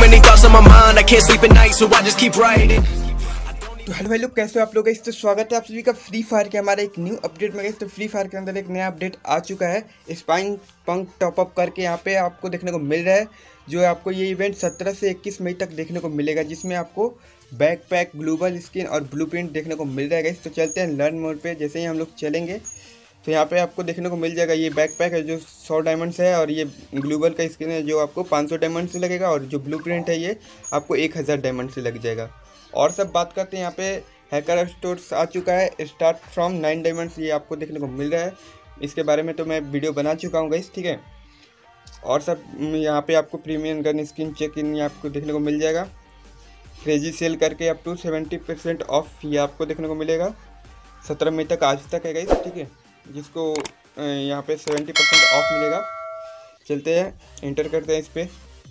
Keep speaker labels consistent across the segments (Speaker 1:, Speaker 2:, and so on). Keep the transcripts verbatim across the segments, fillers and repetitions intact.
Speaker 1: many thoughts on my mind, I can't sleep at night, so I just keep writing.
Speaker 2: तो hello भाई लोग, कैसे हो आप लोग? इस तो स्वागत है आप सभी का फ्री फायर के हमारे एक न्यू अपडेट में। गई तो फ्री फायर के अंदर एक नया अपडेट आ चुका है, स्पाइन पंक टॉपअप करके यहाँ पे आपको देखने को मिल रहा है। जो आपको ये इवेंट सत्रह से इक्कीस मई तक देखने को मिलेगा, जिसमें आपको बैकपैक, ग्लोबल स्किन और ब्लूप्रिंट देखने को मिल जाएगा। तो चलते हैं लर्न मोड पे। जैसे ही हम लोग चलेंगे तो यहाँ पे आपको देखने को मिल जाएगा ये बैकपैक है जो सौ डायमंड्स है, और ये ग्लोबल का स्किन है जो आपको पाँच सौ डायमंड से लगेगा, और जो ब्लूप्रिंट है ये आपको एक हज़ार डायमंड से लग जाएगा। और सब बात करते हैं, यहाँ पे हैकर स्टोर्स आ चुका है, स्टार्ट फ्रॉम नाइन डायमंड्स ये आपको देखने को मिल रहा है। इसके बारे में तो मैं वीडियो बना चुका हूँ गाइस, ठीक है। और सब यहाँ पे आपको प्रीमियम गन स्किन चेक इन ये आपको देखने को मिल जाएगा। क्रेजी सेल करके up to seventy percent off ये आपको देखने को मिलेगा। सत्रह मई तक आज तक है गाइस, ठीक है, जिसको यहाँ पे सेवेंटी परसेंट ऑफ मिलेगा। चलते हैं एंटर करते हैं इस पर।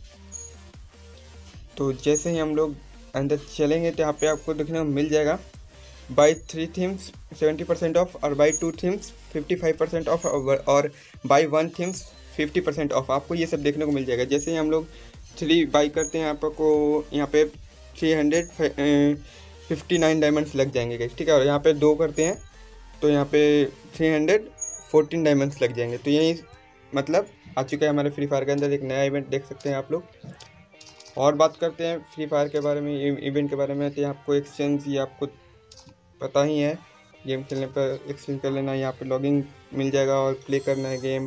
Speaker 2: तो जैसे ही हम लोग अंदर चलेंगे तो यहाँ पे आपको देखने को मिल जाएगा buy three themes seventy percent off, और buy two themes fifty five percent off, और buy one themes fifty percent off आपको ये सब देखने को मिल जाएगा। जैसे ही हम लोग थ्री बाई करते हैं आपको यहाँ पे three hundred fifty nine diamonds लग जाएंगे गाइस, ठीक है। और यहाँ पे दो करते हैं तो यहाँ पे थ्री हंड्रेड फोर्टीन डायमंड्स लग जाएंगे। तो यही मतलब आ चुका है हमारे फ्री फायर के अंदर एक नया इवेंट, देख सकते हैं आप लोग। और बात करते हैं फ्री फायर के बारे में, इवेंट के बारे में। तो आपको एक्सचेंज ये आपको पता ही है, गेम खेलने पर एक्सचेंज कर लेना, यहाँ पे लॉगिंग मिल जाएगा और प्ले करना है गेम।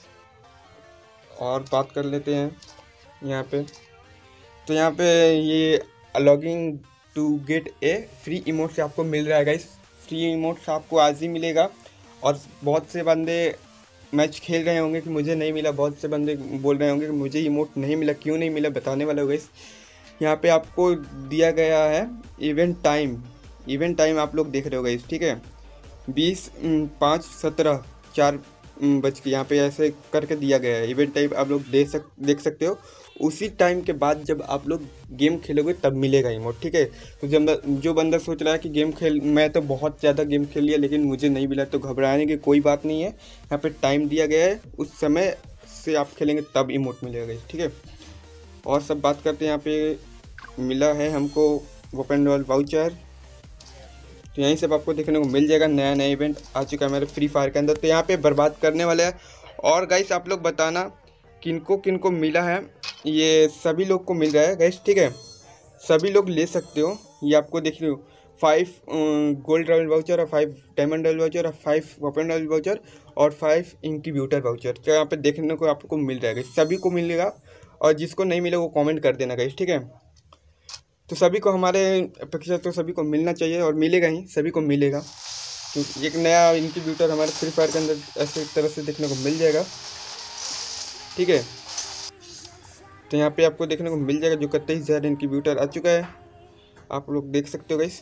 Speaker 2: और बात कर लेते हैं यहाँ पे, तो यहाँ पे ये login to get a free emotes आपको मिल रहा है गाइस। फ्री इमोट्स आपको आज ही मिलेगा, और बहुत से बंदे मैच खेल रहे होंगे कि मुझे नहीं मिला, बहुत से बंदे बोल रहे होंगे कि मुझे इमोट नहीं मिला, क्यों नहीं मिला, बताने वाला होगा। इस यहाँ पे आपको दिया गया है इवेंट टाइम। इवेंट टाइम आप लोग देख रहे होगा इस, ठीक है, बीस पाँच सत्रह चार बज के यहाँ पे ऐसे करके दिया गया है इवेंट टाइम। आप लोग देख सक देख सकते हो। उसी टाइम के बाद जब आप लोग गेम खेलोगे तब मिलेगा इमोट, ठीक है। तो जब जो बंदा सोच रहा है कि गेम खेल, मैं तो बहुत ज़्यादा गेम खेल लिया लेकिन मुझे नहीं मिला, तो घबराने की कोई बात नहीं है। यहाँ पे टाइम दिया गया है, उस समय से आप खेलेंगे तब इमोट मिलेगा, ठीक है। और सब बात करते हैं, यहाँ पे मिला है हमको वेपन रॉयल वाउचर। तो यहीं सब आपको देखने को मिल जाएगा। नया नया इवेंट आ चुका है मेरे फ्री फायर के अंदर, तो यहाँ पे बर्बाद करने वाले हैं। और गाइस आप लोग बताना किनको किनको मिला है। ये सभी लोग को मिल रहा है गाइस, ठीक है, सभी लोग ले सकते हो। ये आपको देख लो, फाइव गोल्ड रॉयल वाउचर, और फाइव डायमंड रॉयल वाउचर, और फाइव वेपन रॉयल वाउचर, और फाइव इंक्यूब्यूटर वाउचर। तो यहाँ पे देखने को आपको मिल जाएगा, सभी को मिलेगा। और जिसको नहीं मिले वो कॉमेंट कर देना गाइस, ठीक है। तो सभी को, हमारे अपेक्षा तो सभी को मिलना चाहिए, और मिलेगा ही, सभी को मिलेगा। तो एक नया इंक्यूब्यूटर हमारे फ्री फायर के अंदर ऐसे तरह से देखने को मिल जाएगा, ठीक है। तो यहाँ पे आपको देखने को मिल जाएगा जो इकतीस हज़ार इंक्यूब्यूटर आ चुका है, आप लोग देख सकते हो गाइस।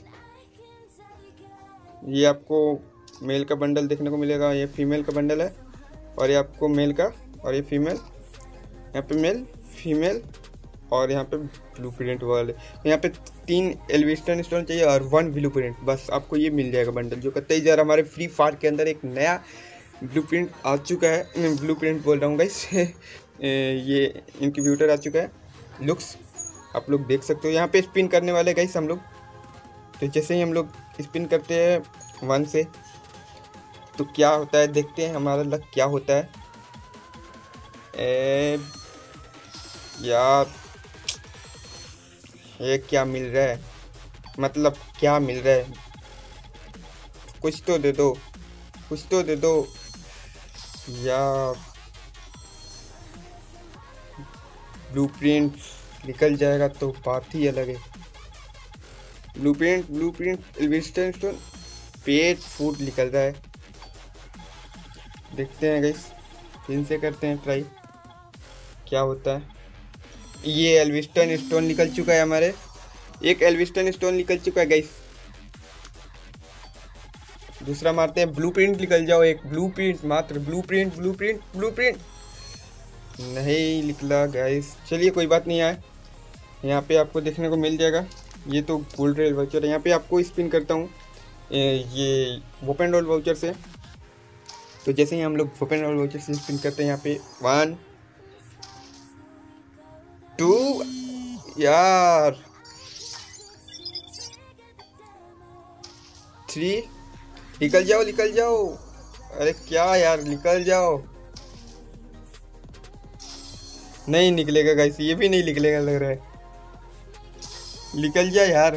Speaker 2: ये आपको मेल का बंडल देखने को मिलेगा, ये फीमेल का बंडल है, और ये आपको मेल का, और ये फीमेल, यहाँ पे मेल फीमेल, और यहाँ पे ब्लूप्रिंट वाले। यहाँ पे तीन एलिवेशन स्टोन चाहिए और वन ब्लूप्रिंट, बस आपको ये मिल जाएगा बंडल। जो इकतीस हज़ार हमारे फ्री फायर के अंदर एक नया ब्लूप्रिंट आ चुका है, ब्लूप्रिंट बोल रहा हूँ गाइस ये इंक्यूब्यूटर आ चुका है, लुक्स आप लोग देख सकते हो। यहाँ पे स्पिन करने वाले गाइस हम लोग। तो जैसे ही हम लोग स्पिन करते हैं वन से, तो क्या होता है देखते हैं हमारा लक क्या होता है। ए, यार ये क्या मिल रहा है, मतलब क्या मिल रहा है, कुछ तो दे दो, कुछ तो दे दो यार। ब्लूप्रिंट निकल जाएगा तो बात ही अलग है। Blueprint blueprint elevation stone, pet food निकल रहा है, देखते हैं गाइस, फिर से करते हैं ट्राई क्या होता है। ये एल्विस्टन स्टोन निकल चुका है हमारे, एक एल्विस्टन स्टोन निकल चुका है गाइस। दूसरा मारते हैं, ब्लूप्रिंट निकल जाओ, एक ब्लूप्रिंट मात्र, ब्लूप्रिंट ब्लूप्रिंट ब्लूप्रिंट नहीं निकला गाइस। चलिए कोई बात नहीं है, यहाँ पे आपको देखने को मिल जाएगा। ये तो गोल्ड रॉयल वाउचर है, यहाँ पे आपको स्पिन करता हूँ ये वेपन रॉयल वाउचर से। तो जैसे ही हम लोग वेपन रॉयल वाउचर से स्पिन करते हैं, यहाँ पे वन टू यार थ्री, निकल जाओ निकल जाओ। अरे क्या यार, निकल जाओ। नहीं निकलेगा गाइस, ये भी नहीं निकलेगा लग रहा है। निकल जा यार।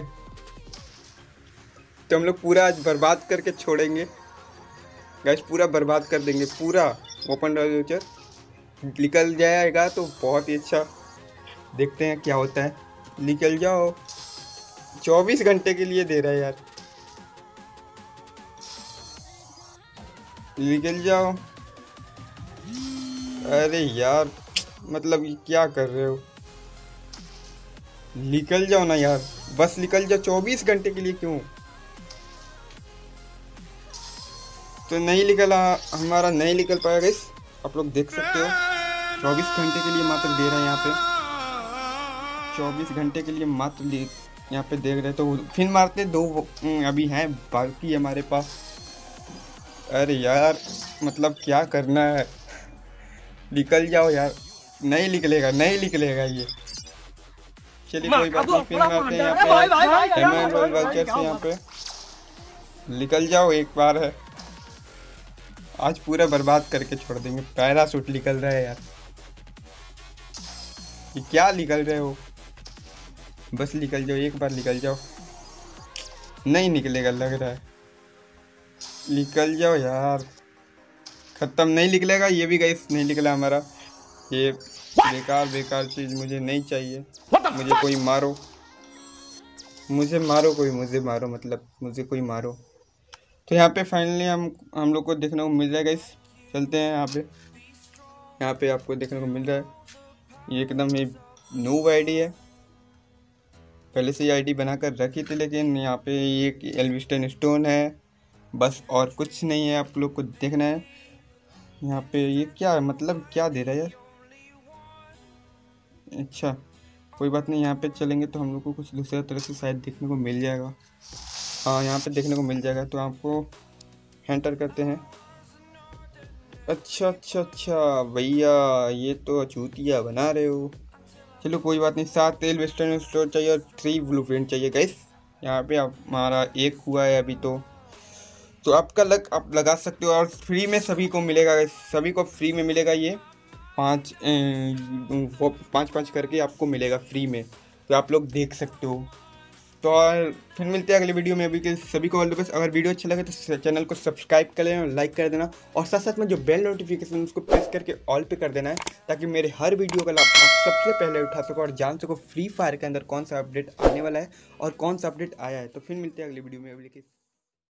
Speaker 2: तो हम लोग पूरा आज बर्बाद करके छोड़ेंगे गाइस, पूरा बर्बाद कर देंगे पूरा। ओपन फ्यूचर निकल जाएगा तो बहुत ही अच्छा, देखते हैं क्या होता है। निकल जाओ, चौबीस घंटे के लिए दे रहा है यार। निकल जाओ। अरे यार मतलब ये क्या कर रहे हो, निकल जाओ ना यार, बस निकल जाओ। चौबीस घंटे के लिए क्यों? तो नहीं निकला हमारा, नहीं निकल पाया गाइस। आप लोग देख सकते हो चौबीस घंटे के लिए मात्र दे रहे हैं यहाँ पे, चौबीस घंटे के लिए मात्र यहाँ पे देख रहे। तो फिर मारते दो अभी हैं बाकी हमारे पास। अरे यार मतलब क्या करना है, निकल जाओ यार। नहीं निकलेगा, नहीं निकलेगा ये। चलिए कोई बात नहीं, फिर मारते हैं यहाँ पे से यहाँ पे। निकल जाओ, एक बार है, आज पूरा बर्बाद करके छोड़ देंगे। पैराशूट निकल रहा है यार, ये क्या निकल रहे हो? बस निकल जाओ, एक बार निकल जाओ। नहीं निकलेगा लग रहा है, निकल जाओ यार। खत्म, नहीं निकलेगा ये भी गाइस, नहीं निकला हमारा। ये बेकार बेकार चीज़ मुझे नहीं चाहिए। मुझे कोई मारो, मुझे मारो कोई, मुझे मारो मतलब मुझे कोई मारो। तो यहाँ पे फाइनली हम हम लोग को देखने को मिल रहा है गाइस। चलते हैं यहाँ पे, यहाँ पे आपको देखने को मिल रहा है ये एकदम ही नूब आईडी है। पहले से ही आईडी बनाकर रखी थी, लेकिन यहाँ पे एक एल्विस्टन स्टोन है बस, और कुछ नहीं है। आप लोग को देखना है यहाँ पे ये क्या मतलब क्या दे रहा है यार। अच्छा कोई बात नहीं, यहाँ पे चलेंगे तो हम लोग को कुछ दूसरा तरह से शायद देखने को मिल जाएगा। हाँ यहाँ पे देखने को मिल जाएगा, तो आपको एंटर करते हैं। अच्छा अच्छा अच्छा भैया, ये तो चूतिया बना रहे हो। चलो कोई बात नहीं, सात तेल वेस्टर्न स्टोर चाहिए और थ्री ब्लूप्रिंट चाहिए गाइस। यहाँ पे हमारा एक हुआ है अभी, तो तो आपका लक आप लगा सकते हो, और फ्री में सभी को मिलेगा गाइस, सभी को फ्री में मिलेगा। ये पाँच वो पाँच पाँच करके आपको मिलेगा फ्री में, तो आप लोग देख सकते हो। तो और फिर मिलते हैं अगले वीडियो में। अभी के सभी को ऑल द बेस्ट। अगर वीडियो अच्छा लगे तो चैनल को सब्सक्राइब कर लेना, लाइक कर देना, और साथ साथ में जो बेल नोटिफिकेशन उसको प्रेस करके ऑल पे कर देना है, ताकि मेरे हर वीडियो का लाभ आप सबसे पहले उठा सको और जान सको फ्री फायर के अंदर कौन सा अपडेट आने वाला है और कौन सा अपडेट आया है। तो फिर मिलते हैं अगले वीडियो में। अभी